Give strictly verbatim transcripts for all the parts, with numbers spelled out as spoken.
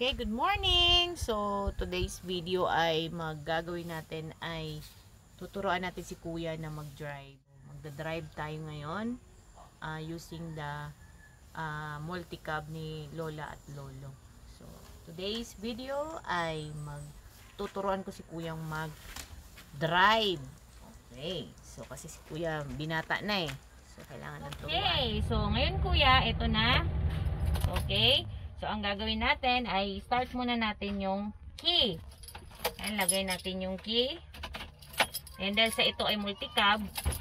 Okay, good morning! So, today's video ay maggagawin natin ay tuturuan natin si Kuya na mag-drive. Magda-drive tayo ngayon uh, using the uh, multi-cab ni Lola at Lolo. So, today's video ay magtuturuan ko si Kuyang mag-drive. Okay, so kasi si Kuya binata na eh. So, kailangan ng turuan. Okay, so ngayon Kuya, ito na. Okay. So, ang gagawin natin ay start muna natin yung key. Ayan, lagay natin yung key. And dahil sa ito ay multi-cab.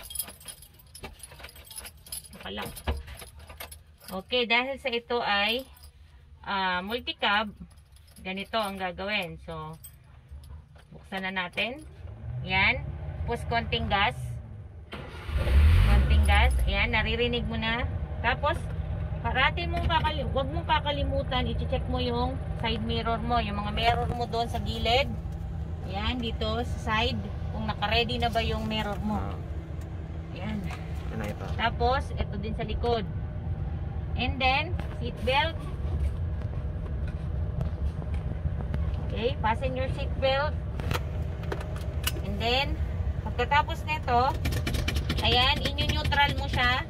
Nakalang. Okay, dahil sa ito ay uh, multi-cab, ganito ang gagawin. So, buksan na natin. Ayan. Push konting gas. Konting gas. Ayan, naririnig mo na. Tapos, parati mong kakali wag mong kakalimutan, i-check mo yung side mirror mo, yung mga mirror mo doon sa gilid. Ayan, dito sa side, kung naka-ready na ba yung mirror mo. Ayan. Tapos, ito din sa likod. And then, seat belt. Okay, fasten your seat belt. And then, pagkatapos nito, ayan, inyo-neutral mo siya.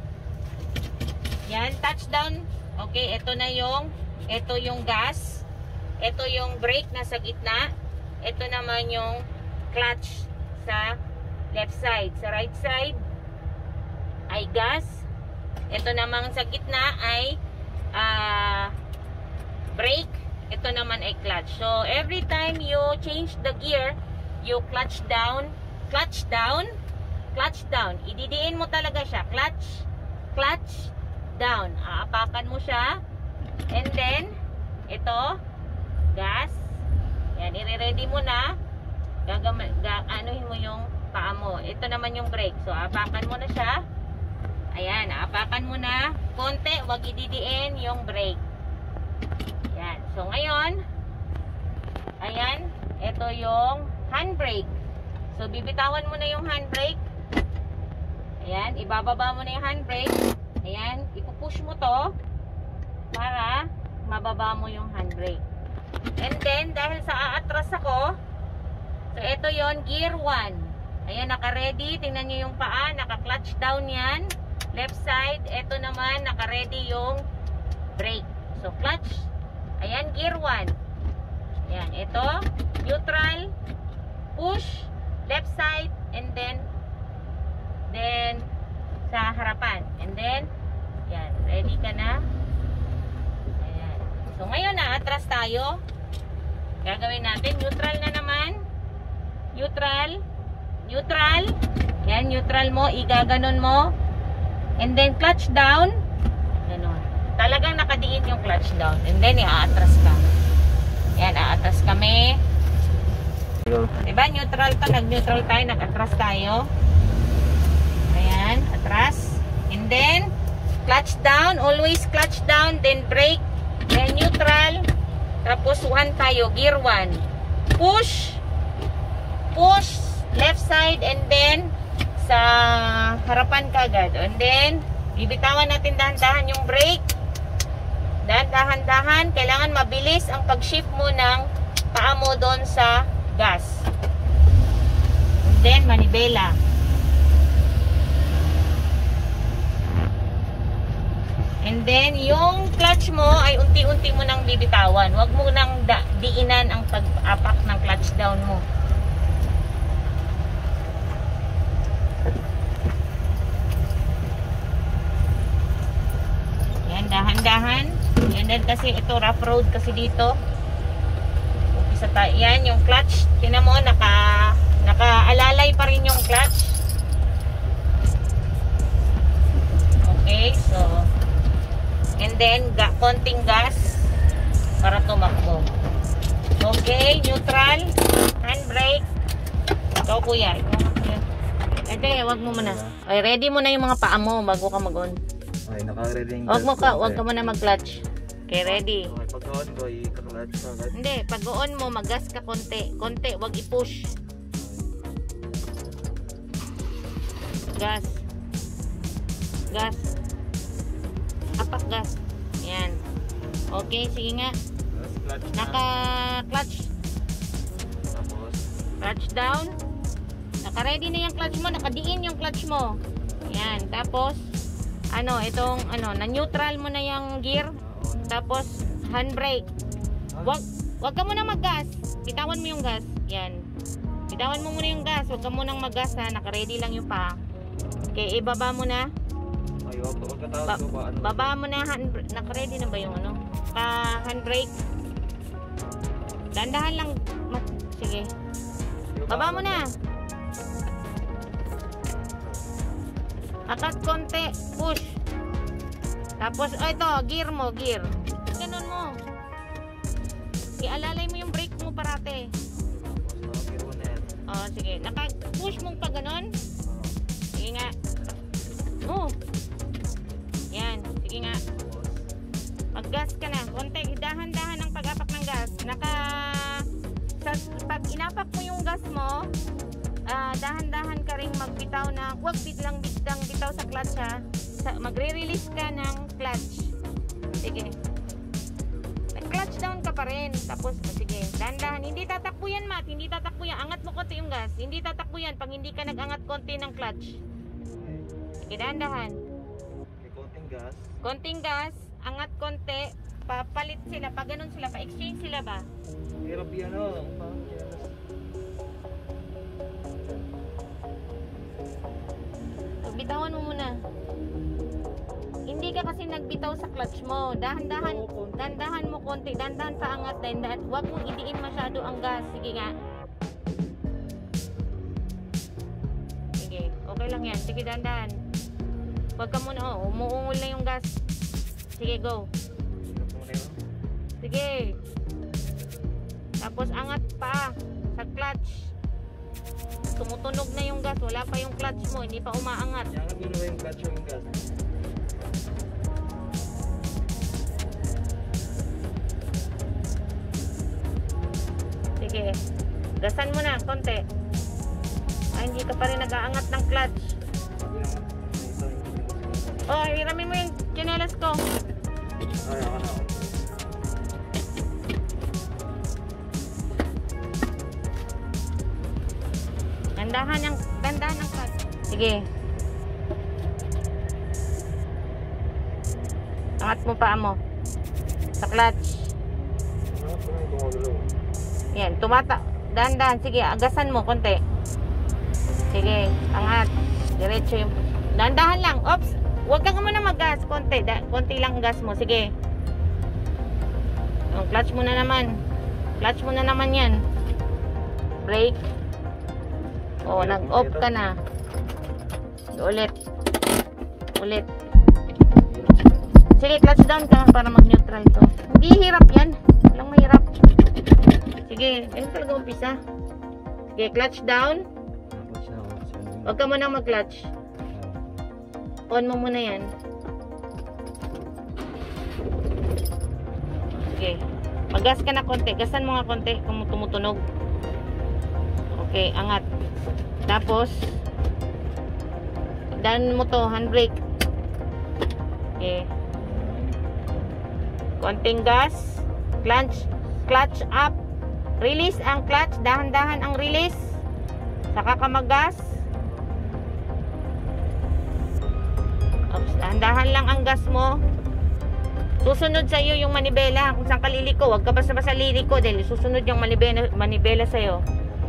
Yan, touchdown. Okay, ito na yung, ito yung gas. Ito yung brake na sa gitna. Ito naman yung clutch sa left side. Sa right side ay gas. Ito naman sa gitna ay uh, brake. Ito naman ay clutch. So, every time you change the gear, you clutch down, clutch down, clutch down. Ididiin mo talaga siya. Clutch, clutch, down. Aapakan mo siya. And then, ito, gas. Yan, i-ready mo na. Gagam ga anuhin mo yung paa mo. Ito naman yung brake. So, aapakan mo na siya. Ayan, aapakan mo na. Konti, wag ididiin yung brake. Yan. So, ngayon, ayan, ito yung handbrake. So, bibitawan mo na yung handbrake. Ayan, ibababa mo na yung handbrake. Ayan, ipupush mo to para mababa mo yung handbrake. And then, dahil sa aatras ako, so ito yon gear one. Ayan, naka-ready. Tingnan nyo yung paa, naka-clutch down yan. Left side, ito naman, naka-ready yung brake. So, clutch. Ayan, gear one. Ayan, ito, neutral, push, left side, and then, then, sa harapan. And then, yan, ready ka na. Ayan. So, ngayon na, atras tayo. Gagawin natin, neutral na naman. Neutral. Neutral. Yan, neutral mo, igaganon mo. And then, clutch down. Ganon. Talagang nakadiin yung clutch down. And then, i-atras ka. Yan, aatras kami. Diba, neutral to, nag-neutral tayo, nag-atras tayo. Ayan, atras. And then, clutch down. Always clutch down. Then brake. Then neutral. Tapos one tayo. Gear one. Push. Push. Left side. And then, sa harapan kagad. And then, bibitawan natin dahan-dahan yung brake. Dahan-dahan. Kailangan mabilis ang pag-shift mo ng paa mo doon sa gas. And then, manibela. And then, yung clutch mo ay unti-unti mo nang bibitawan. Huwag mo nang diinan ang pag-apak ng clutch down mo. Yan, dahan-dahan. And then, kasi ito, rough road kasi dito. Umpisa tayo. Yan, yung clutch. Tingnan mo, naka, naka-alalay pa rin yung clutch. Okay, so, and then, ga konting gas para tumakbo. Okay, neutral, handbrake. Ikaw kuya. Ede, wag mo muna. Okay, ready mo na yung mga paa mo bago ka mag-on. Okay, naka-ready. Wag mo ka, wag ka muna mag-clutch. Okay, ready. Okay, pag-on ko, i-clutch ko agad. Hindi, pag-on mo, mag-gas ka konti. Konti, wag i-push. Gas. Gas. Apak gas. Yan. Okay, sige nga. Tapos clutch na. Naka-clutch. Tapos, Clutch down. Naka-ready na yung clutch mo. Nakadiin yung clutch mo. Yan. Tapos, ano, itong, ano, na-neutral mo na yung gear. Tapos, handbrake. Wag, wag ka muna mag-gas. Bitawan mo yung gas. Yan. Bitawan mo muna yung gas. Wag ka munang mag-gas ha. Naka-ready lang yung pa. Okay, ibaba mo na. ay, wag wag ka tawag Ba ko ba? Ano? baba mo na. Hand, naka-ready na ba yung ano? Pa handbrake. Dandahan lang. Mat Sige. Baba mo na. Akat konti. Push. Tapos, oh ito, gear mo, gear. Ganun mo. Ialalay mo yung brake mo parate. Tapos, nakakiro na yan. Oh, sige. Naka-push mong pa ganun. Sige nga. Oh. Yan. Sige nga. Mag-gas ka na. Konti. Dahan-dahan ang pag-apak ng gas. Naka... Sa, pag inapak mo yung gas mo, ah, dahan-dahan ka rin magbitaw na, huwag bitlang bitang bitaw sa clutch ha. Sa, magre-release ka ng clutch. Sige. Clutch down ka pa rin. Tapos, oh, sige, dahan-dahan. Hindi tatakbo yan, Matt. Hindi tatakbo yan. Angat mo konti yung gas. Hindi tatakbo yan pag hindi ka nag-angat konti ng clutch. Sige, dahan-dahan. May konting gas. Konting gas, angat konti, papalit sila. Pag ganun sila, pa-exchange sila ba? Hirap yan o. Bitawan mo muna. Hindi ka kasi nagbitaw sa clutch mo. Dahan-dahan, dahan-dahan mo konti, dahan-dahan pa angat, dahan-dahan. Huwag mong idiin masyado ang gas. Sige nga. Sige, okay lang yan. Sige, dahan-dahan. Huwag ka muna, oh, umuungol na yung gas. Sige, go. Sige. Tapos angat pa sa clutch. Tumutunog na yung gas. Wala pa yung clutch mo. Hindi pa umaangat. Yangat mo na yung clutch yung gas. Sige. Gasan mo na. Konti. Ay, hindi ka pa rin nag-aangat ng clutch. Oh, hiramin mo yung chinelas ko. Ay, ako na. Dandahan yung, dandahan ng clutch. Sige. Angat mo paa mo. Sa clutch. Yan, tumata. Dandahan. Sige, agasan mo konti. Sige, angat. Diretso yung... Dandahan lang. Oops. Huwag ka muna mag-gas. Konti. Da, konti lang gas mo. Sige. Yung clutch mo na naman. Clutch mo na naman yan. Brake. O, nag-off ka na. Ulit. Ulit. Sige, clutch down ka para mag-neutral to. Hindi hirap yan. Walang mahirap. Sige, ayun talaga umpisa. Sige, clutch down. Huwag ka muna mag-clutch. On mo muna yan. Okay. Mag-gas ka na konti. Gasan mo nga konti kung tumutunog. Okay, angat. Tapos, dan mo to, handbrake. Okay. Konting gas. Clutch. Clutch up. Release ang clutch. Dahan-dahan ang release. Saka ka mag-gas. Oops, dahan-dahan lang ang gas mo. Susunod sa iyo yung manibela. Kung saan ka liliko, huwag ka basta-basta liliko dahil susunod yung manibela, manibela sa iyo.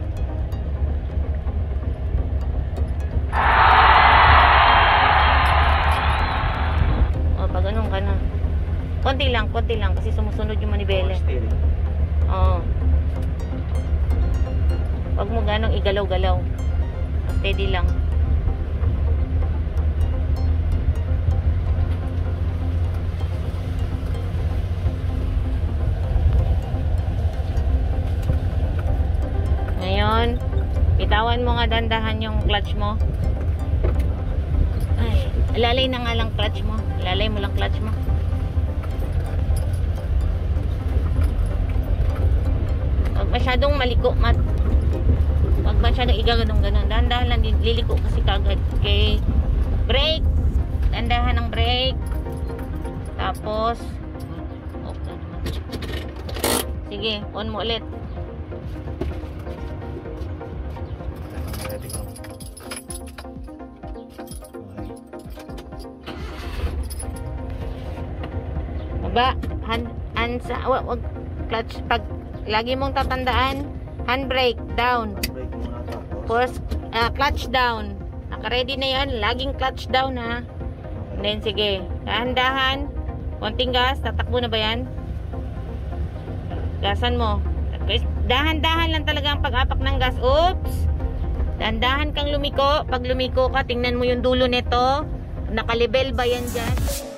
O, pag ganun ka na. Konti lang, konti lang kasi sumusunod yung manibela. Oo. Huwag mo ganong igalaw-galaw. Steady lang. Ngayon, bitawan mo nga dandahan yung clutch mo. Ay, alalay na nga lang clutch mo. Alalay mo lang clutch mo. Huwag masyadong maliko, Mat. Huwag masyadong igaganong ganon. Dahan-dahan lang liliko kasi kagad. Okay. Brake. Dandahan ng brake. Tapos, okay naman. Sige, on mo ulit. Ready ko. Baba, hand, hand sa, wag, wag, clutch, pag, lagi mong tatandaan, handbrake, down. Brake muna tapos. First, ah, clutch down. Naka-ready na yan, laging clutch down ha. And then, sige, dahan-dahan, konting gas, tatakbo na ba yan? Gasan mo. Dahan-dahan lang talaga ang pag-apak ng gas. Oops! Dahan-dahan kang lumiko. Pag lumiko ka, tingnan mo yung dulo nito. Nakalibel ba yan dyan?